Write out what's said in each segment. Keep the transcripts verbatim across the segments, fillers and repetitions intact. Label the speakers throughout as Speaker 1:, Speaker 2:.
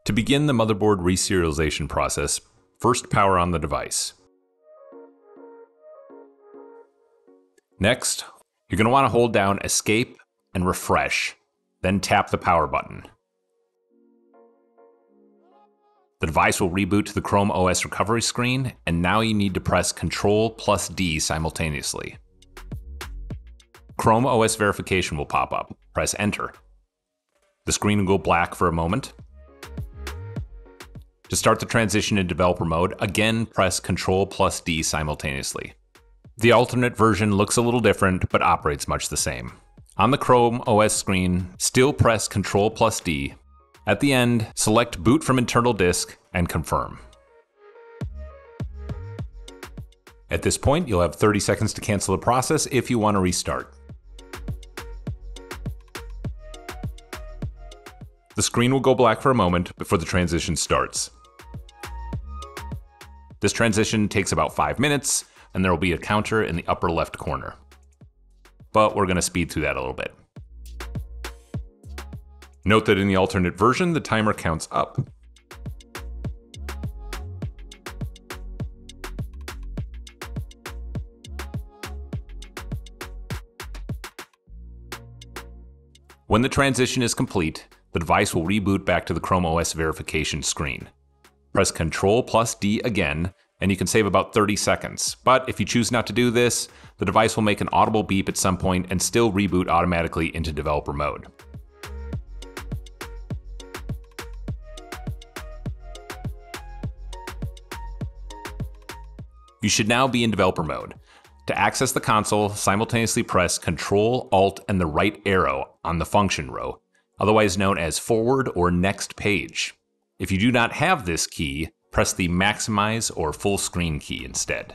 Speaker 1: To begin the motherboard reserialization process, first power on the device. Next, you're going to want to hold down Escape and Refresh, then tap the power button. The device will reboot to the Chrome O S recovery screen, and now you need to press Control plus D simultaneously. Chrome O S verification will pop up. Press Enter. The screen will go black for a moment. To start the transition in developer mode, again press Control plus D simultaneously. The alternate version looks a little different, but operates much the same. On the Chrome O S screen, still press Control plus D. At the end, select Boot from internal disk and confirm. At this point, you'll have thirty seconds to cancel the process if you want to restart. The screen will go black for a moment before the transition starts. This transition takes about five minutes, and there will be a counter in the upper left corner. But we're going to speed through that a little bit. Note that in the alternate version, the timer counts up. When the transition is complete, the device will reboot back to the Chrome O S verification screen. Press Control plus D again, and you can save about thirty seconds. But if you choose not to do this, the device will make an audible beep at some point and still reboot automatically into developer mode. You should now be in developer mode. To access the console, simultaneously press Control, Alt, and the right arrow on the function row, otherwise known as forward or next page. If you do not have this key, press the maximize or full screen key instead.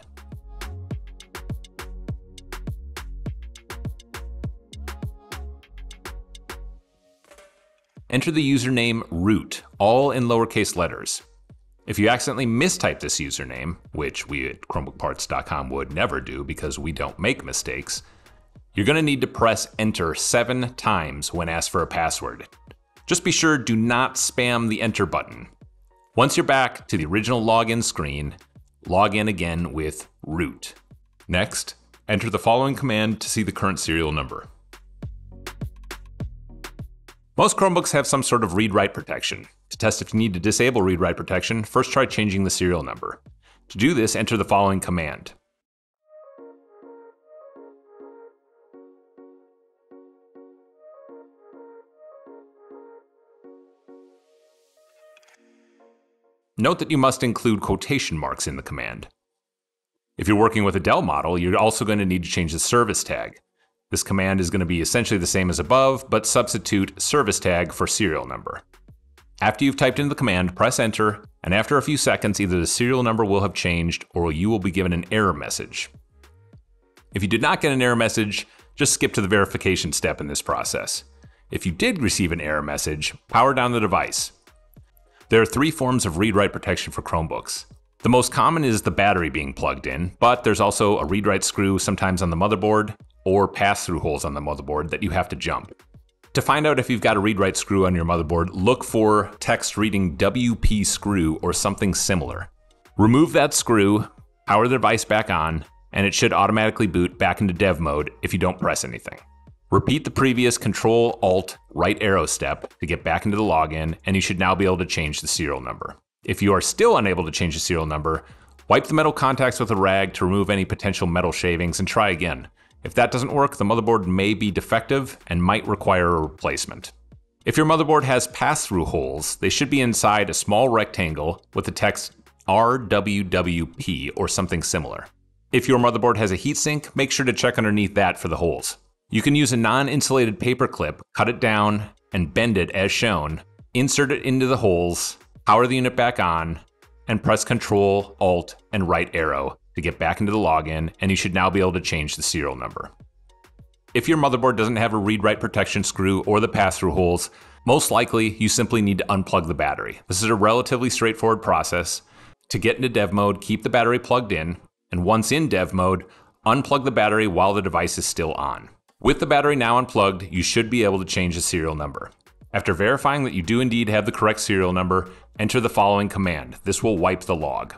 Speaker 1: Enter the username root, all in lowercase letters. If you accidentally mistype this username, which we at Chromebook Parts dot com would never do because we don't make mistakes, you're going to need to press Enter seven times when asked for a password. Just be sure do not spam the Enter button. Once you're back to the original login screen, log in again with root. Next, enter the following command to see the current serial number. Most Chromebooks have some sort of read-write protection. To test if you need to disable read-write protection, first try changing the serial number. To do this, enter the following command. Note that you must include quotation marks in the command. If you're working with a Dell model, you're also going to need to change the service tag. This command is going to be essentially the same as above, but substitute service tag for serial number. After you've typed in the command, press Enter, and after a few seconds, either the serial number will have changed or you will be given an error message. If you did not get an error message, just skip to the verification step in this process. If you did receive an error message, power down the device. There are three forms of read-write protection for Chromebooks. The most common is the battery being plugged in, but there's also a read-write screw sometimes on the motherboard or pass-through holes on the motherboard that you have to jump. To find out if you've got a read-write screw on your motherboard, look for text reading W P screw or something similar. Remove that screw, power the device back on, and it should automatically boot back into dev mode if you don't press anything. Repeat the previous Control Alt right arrow step to get back into the login, and you should now be able to change the serial number. If you are still unable to change the serial number, wipe the metal contacts with a rag to remove any potential metal shavings and try again. If that doesn't work, the motherboard may be defective and might require a replacement. If your motherboard has pass-through holes, they should be inside a small rectangle with the text R W W P or something similar. If your motherboard has a heatsink, make sure to check underneath that for the holes. You can use a non-insulated paper clip, cut it down, and bend it as shown, insert it into the holes, power the unit back on, and press Control, Alt, and right arrow to get back into the login, and you should now be able to change the serial number. If your motherboard doesn't have a read-write protection screw or the pass-through holes, most likely you simply need to unplug the battery. This is a relatively straightforward process. To get into dev mode, keep the battery plugged in, and once in dev mode, unplug the battery while the device is still on. With the battery now unplugged, you should be able to change the serial number. After verifying that you do indeed have the correct serial number, enter the following command. This will wipe the log.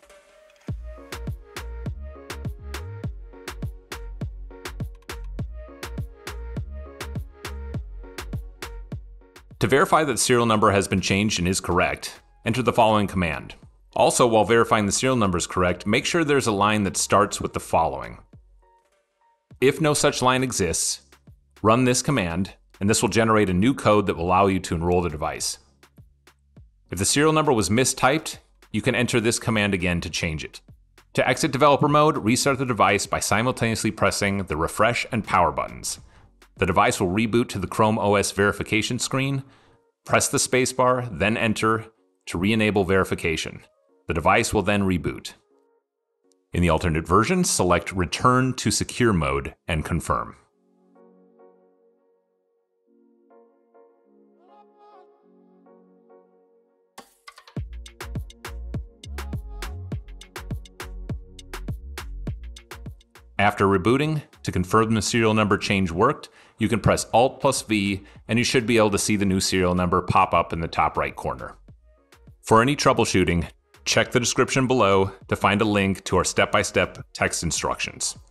Speaker 1: To verify that the serial number has been changed and is correct, enter the following command. Also, while verifying the serial number is correct, make sure there's a line that starts with the following. If no such line exists, run this command, and this will generate a new code that will allow you to enroll the device. If the serial number was mistyped, you can enter this command again to change it. To exit developer mode, restart the device by simultaneously pressing the refresh and power buttons. The device will reboot to the Chrome O S verification screen. Press the spacebar, then enter to re-enable verification. The device will then reboot. In the alternate version, select Return to Secure Mode and confirm. After rebooting, to confirm the serial number change worked, you can press Alt plus V and you should be able to see the new serial number pop up in the top right corner. For any troubleshooting, check the description below to find a link to our step-by-step text instructions.